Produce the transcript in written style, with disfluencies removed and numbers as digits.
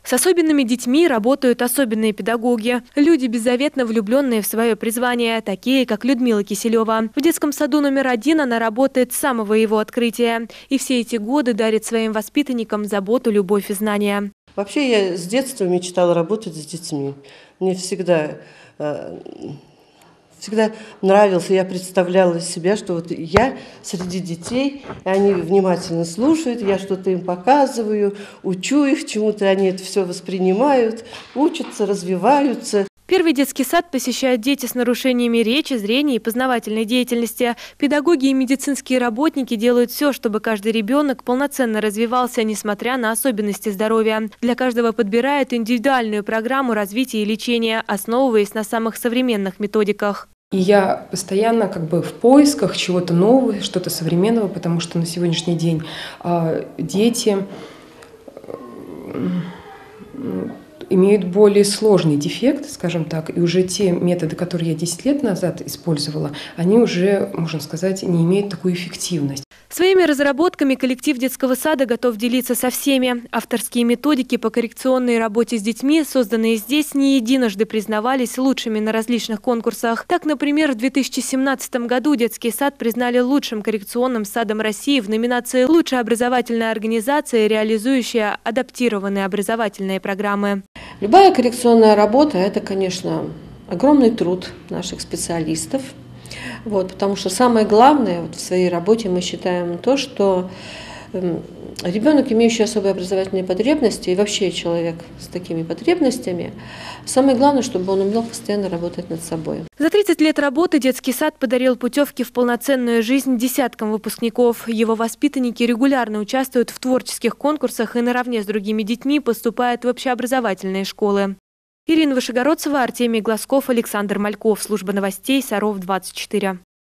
С особенными детьми работают особенные педагоги. Люди, беззаветно влюбленные в свое призвание, такие как Людмила Киселева. В детском саду номер 1 она работает с самого его открытия. И все эти годы дарит своим воспитанникам заботу, любовь и знания. Вообще я с детства мечтала работать с детьми. Мне всегда нравился, я представляла себя, что вот я среди детей, они внимательно слушают, я что-то им показываю, учу их чему-то, они это все воспринимают, учатся, развиваются. Первый детский сад посещают дети с нарушениями речи, зрения и познавательной деятельности. Педагоги и медицинские работники делают все, чтобы каждый ребенок полноценно развивался, несмотря на особенности здоровья. Для каждого подбирают индивидуальную программу развития и лечения, основываясь на самых современных методиках. И я постоянно в поисках чего-то нового, что-то современного, потому что на сегодняшний день дети имеют более сложный дефект, скажем так, и уже те методы, которые я 10 лет назад использовала, они уже, можно сказать, не имеют такую эффективность. Своими разработками коллектив детского сада готов делиться со всеми. Авторские методики по коррекционной работе с детьми, созданные здесь, не единожды признавались лучшими на различных конкурсах. Так, например, в 2017 году детский сад признали лучшим коррекционным садом России в номинации «Лучшая образовательная организация, реализующая адаптированные образовательные программы». Любая коррекционная работа – это, конечно, огромный труд наших специалистов. Потому что самое главное в своей работе мы считаем то, что ребенок, имеющий особые образовательные потребности, и вообще человек с такими потребностями, самое главное, чтобы он умел постоянно работать над собой. За 30 лет работы детский сад подарил путевки в полноценную жизнь десяткам выпускников. Его воспитанники регулярно участвуют в творческих конкурсах и наравне с другими детьми поступают в общеобразовательные школы. Ирина Вышегородцева, Артемий Глазков, Александр Мальков. Служба новостей Саров 24.